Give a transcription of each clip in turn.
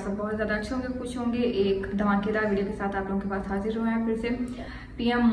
सब बहुत ज़्यादा अच्छे होंगे, खुश होंगे। एक धमाकेदार वीडियो के साथ आप लोगों के पास हाजिर हुए हैं फिर से। पीएम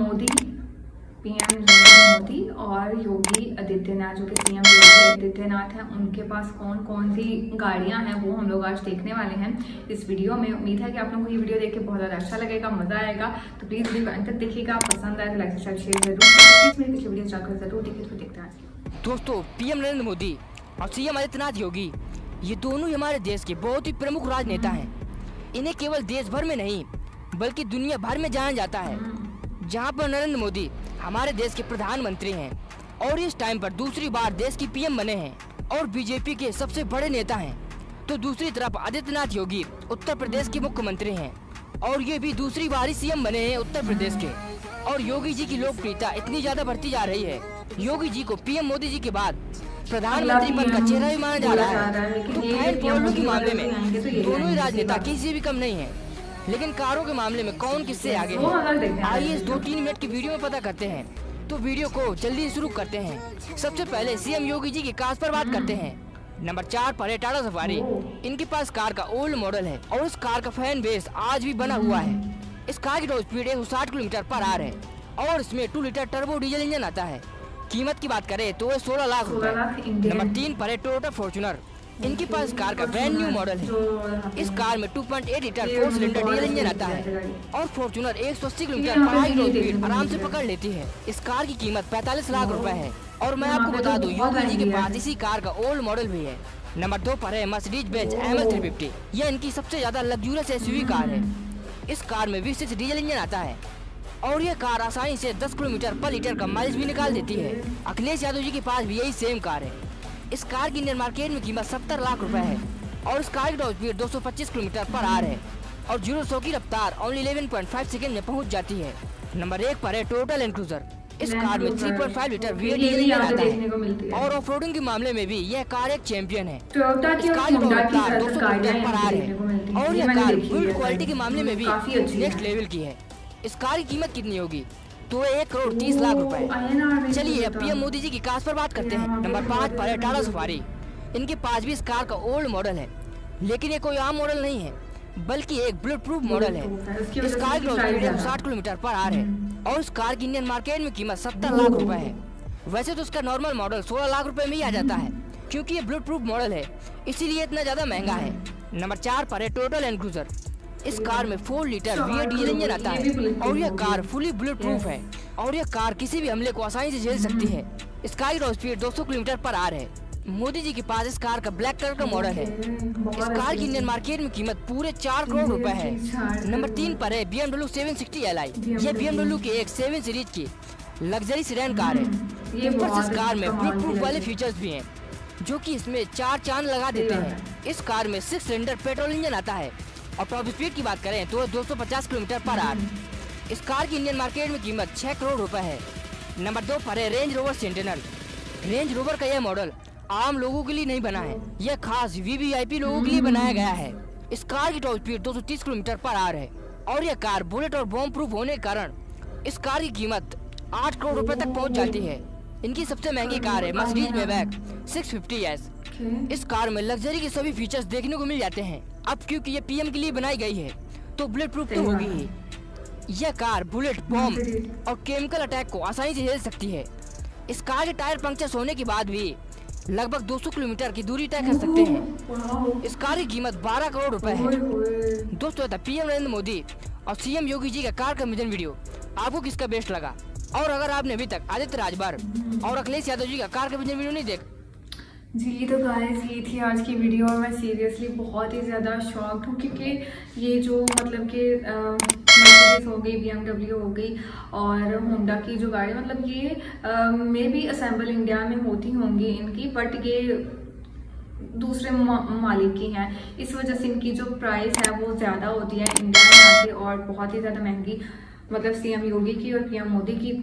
नरेंद्र मोदी और योगी आदित्यनाथ, जो कि सीएम योगी आदित्यनाथ हैं, उनके पास कौन कौन सी गाड़ियां हैं वो हम लोग आज देखने वाले हैं इस वीडियो में। उम्मीद है कि आप लोगों को ये वीडियो देख के बहुत ज़्यादा अच्छा लगेगा, मजा आएगा। तो प्लीज़ वीडियो अंत तक देखिएगा, पसंद आए तो लाइक शेयर जरूर करिए। मेरी पिछली वीडियो जाकर जरूर देखिए। तो देखते हैं दोस्तों, पीएम नरेंद्र मोदी और सीएम आदित्यनाथ योगी, ये दोनों ही हमारे देश के बहुत ही प्रमुख राजनेता हैं। इन्हें केवल देश भर में नहीं बल्कि दुनिया भर में जाना जाता है। जहां पर नरेंद्र मोदी हमारे देश के प्रधानमंत्री हैं और इस टाइम पर दूसरी बार देश की पीएम बने हैं और बीजेपी के सबसे बड़े नेता हैं, तो दूसरी तरफ आदित्यनाथ योगी उत्तर प्रदेश के मुख्यमंत्री हैं और ये भी दूसरी बार ही सीएम बने हैं उत्तर प्रदेश के। और योगी जी की लोकप्रियता इतनी ज्यादा बढ़ती जा रही है, योगी जी को पीएम मोदी जी के बाद प्रधानमंत्री पद का चेहरा भी माना जा रहा है। तो फैन फॉलोइंग के मामले में दोनों ही राजनेता किसी भी कम नहीं है, लेकिन कारों के मामले में कौन किससे आगे है, आइए इस 2-3 मिनट की वीडियो में पता करते हैं। तो वीडियो को जल्दी शुरू करते हैं। सबसे पहले सीएम योगी जी की कार पर बात करते हैं। नंबर 4 पर है टाटा सफारी। इनके पास कार का ओल्ड मॉडल है और इस कार का फैन बेस आज भी बना हुआ है। इस कार की top speed 160 kilometre per hour है और इसमें 2 लीटर टर्बो डीजल इंजन आता है। कीमत की बात करें तो 16 लाख रुपए। नंबर 3 पर है टोयोटा फॉर्च्यूनर। इनके पास कार का ब्रांड न्यू मॉडल है। इस कार में 2.8 लीटर 4 सिलेंडर डीजल इंजन आता है और फॉर्च्यूनर 180 किलोमीटर पर हाई रोड स्पीड आराम से पकड़ लेती है। इस कार की कीमत 45 लाख रुपए है और मैं आपको बता दूं, योगी जी के पास इसी कार का ओल्ड मॉडल भी है। नंबर 2 पर है मर्सिडीज बेंज ML 350। यह इनकी सबसे ज्यादा लग्जूरियस SUV कार है। इस कार में V6 डीजल इंजन आता है और यह कार आसानी से 10 किलोमीटर पर लीटर का माइलेज भी निकाल देती है। अखिलेश यादव जी के पास भी यही सेम कार है। इस कार की इंडियन मार्केट में कीमत 70 लाख रुपए है और इस कार की top speed 225 kilometre per hour है और 0-100 की रफ्तार ओनली 11.5 सेकंड में पहुंच जाती है। नंबर 1 पर है टोयोटा लैंड क्रूजर। इस कार में 3.5 लीटर V8 डीजल इंजन आता है और ऑफ रोडिंग के मामले में भी यह कार एक चैंपियन है। इस कार की रफ्तार 200 किलोमीटर पर आवर है और यह कार बिल्ड क्वालिटी के मामले में भी नेक्स्ट लेवल की है। इस कार की कीमत कितनी होगी तो 1,30 लाख रुपए। चलिए अब पीएम मोदी जी की कार पर बात करते हैं। नंबर 5 पर है टाटा सफारी। इनके पास भी इस कार का ओल्ड मॉडल है, लेकिन ये कोई आम मॉडल नहीं है बल्कि एक बुलेट प्रूफ मॉडल है। इस कार की स्पीड 60 किलोमीटर पर आवर है और इस कार की इंडियन मार्केट में कीमत 70 लाख रुपए है। वैसे तो इसका नॉर्मल मॉडल 16 लाख रुपए में ही आ जाता है, क्योंकि ये बुलेट प्रूफ मॉडल है इसीलिए इतना ज्यादा महंगा है। नंबर 4 पर है टोयोटा लैंड क्रूजर। इस कार में 4 लीटर V8 डीजल इंजन आता है और यह कार फुली बुलेट प्रूफ है और यह कार किसी भी हमले को आसानी से झेल सकती है। इस कार की top speed 200 kilometre per hour है। मोदी जी के पास इस कार का ब्लैक कलर का मॉडल है। इस कार की इंडियन मार्केट में कीमत पूरे 4 करोड़ रुपए है। नंबर 3 पर है BMW 760 Li। यह BMW के एक 7 सीरीज की लग्जरी सेडान कार है। ऊपर से इस कार में बुलेट प्रूफ वाले फीचर्स भी हैं, जो कि इसमें 4 चांद लगा देते हैं। इस कार में 6 सिलेंडर पेट्रोल इंजन आता है और टॉप स्पीड की बात करें तो 250 किलोमीटर पर आवर। इस कार की इंडियन मार्केट में कीमत 6 करोड़ रुपए है। नंबर 2 पर है Range Rover Sentinel. Range Rover का यह मॉडल आम लोगों के लिए नहीं बना है, यह खास VVIP लोगों के लिए बनाया गया है। इस कार की top speed 230 kilometre per hour है और यह कार बुलेट और बॉम्ब प्रूफ होने के कारण इस कार की कीमत 8 करोड़ रुपए तक पहुंच जाती है। इनकी सबसे महंगी कार है मर्सिडीज मेबैक 650S। इस कार में लग्जरी के सभी फीचर्स देखने को मिल जाते हैं। अब क्योंकि ये पीएम के लिए बनाई गई है तो बुलेट प्रूफ तो होगी ही। यह कार बुलेट, बॉम्ब और केमिकल अटैक को आसानी से झेल सकती है। इस कार के टायर पंक्चर होने के बाद भी लगभग 200 किलोमीटर की दूरी तय कर सकते हैं। इस कार की कीमत 12 करोड़ रुपए है। दोस्तों, पीएम नरेंद्र मोदी और सीएम योगी जी का कार कम्बिनेशन वीडियो आपको किसका बेस्ट लगा? और अगर आपने अभी तक आदित्य राजभर और अखिलेश यादव जी का कार कम्बिनेशन वीडियो नहीं देख जी, तो गाइस ये थी आज की वीडियो और मैं सीरियसली बहुत ही ज़्यादा शॉक्ड हूँ, क्योंकि ये जो मतलब कि मर्सिडीज हो गई, BMW हो गई और होंडा की जो गाड़ी, मतलब ये मे बी असेंबल इंडिया में होती होंगी इनकी, बट ये दूसरे मालिक की हैं। इस वजह से इनकी जो प्राइस है वो ज़्यादा होती है इंडिया में आके और बहुत ही ज़्यादा महंगी, मतलब सीएम योगी की और पीएम मोदी की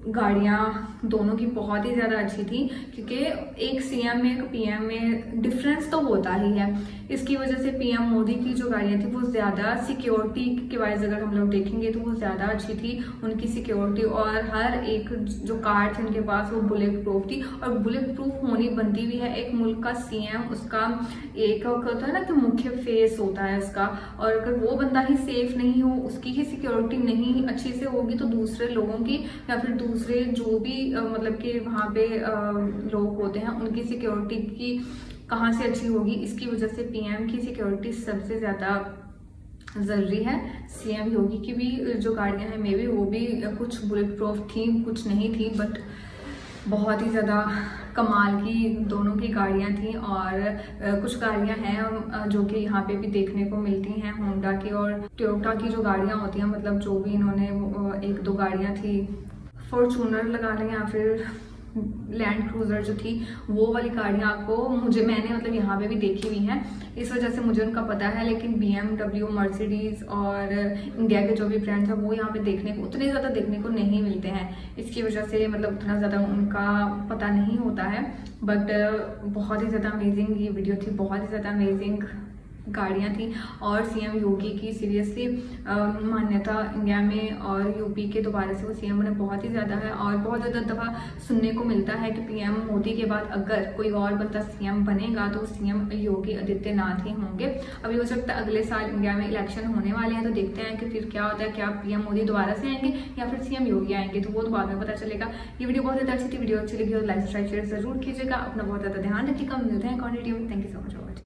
गाड़ियाँ दोनों की बहुत ही ज़्यादा अच्छी थी, क्योंकि एक सीएम में एक पीएम में डिफरेंस तो होता ही है। इसकी वजह से पीएम मोदी की जो गाड़ियाँ थी वो ज़्यादा सिक्योरिटी के वाइज अगर हम लोग देखेंगे तो वो ज़्यादा अच्छी थी, उनकी सिक्योरिटी, और हर एक जो कार थी उनके पास वो बुलेट प्रूफ थी। और बुलेट प्रूफ होनी बनती भी है, एक मुल्क का सीएम, उसका एक होता है ना कि मुख्य फेस होता है उसका, और अगर वो बंदा ही सेफ नहीं हो, उसकी ही सिक्योरिटी नहीं अच्छी से होगी तो दूसरे लोगों की या फिर दूसरे जो भी मतलब कि वहाँ पे लोग होते हैं उनकी सिक्योरिटी की कहाँ से अच्छी होगी। इसकी वजह से पीएम की सिक्योरिटी सबसे ज़्यादा ज़रूरी है। सीएम योगी की भी जो गाड़ियाँ हैं मे भी वो भी कुछ बुलेट प्रूफ थी, कुछ नहीं थी, बट बहुत ही ज़्यादा कमाल की दोनों की गाड़ियाँ थी। और कुछ गाड़ियाँ हैं जो कि यहाँ पे भी देखने को मिलती हैं, होंडा की और टोयोटा की जो गाड़ियाँ होती हैं, मतलब जो भी इन्होंने एक दो गाड़ियाँ थी, फॉर्चूनर लगा लें या फिर लैंड क्रूजर जो थी, वो वाली गाड़ियाँ आपको मैंने मतलब यहाँ पे भी देखी हुई हैं, इस वजह से मुझे उनका पता है। लेकिन BMW, मर्सिडीज और इंडिया के जो भी ब्रांड्स हैं वो यहाँ पे उतने ज़्यादा देखने को नहीं मिलते हैं। इसकी वजह से मतलब उतना ज़्यादा उनका पता नहीं होता है। बट बहुत ही ज़्यादा अमेजिंग ये वीडियो थी, बहुत ही ज़्यादा अमेजिंग गाड़ियाँ थी। और सीएम योगी की सीरियसली मान्यता इंडिया में और यूपी के दोबारा से वो सीएम बने बहुत ही ज़्यादा है। और बहुत ज़्यादा दफ़ा सुनने को मिलता है कि पीएम मोदी के बाद अगर कोई और बंदा सीएम बनेगा तो सीएम योगी आदित्यनाथ ही होंगे। अभी हो सकता है अगले साल इंडिया में इलेक्शन होने वाले हैं, तो देखते हैं कि फिर क्या होता है, क्या पीएम मोदी दोबारा से आएंगे या फिर सीएम योगी आएंगे, तो वो तो बाद में पता चलेगा। ये वीडियो बहुत ज़्यादा अच्छी थी, वीडियो अच्छी लगी और लाइक सब्सक्राइब शेयर जरूर कीजिएगा। अपना बहुत ज़्यादा ध्यान रखिएगा, मिलते हैं continue. Thank you so much.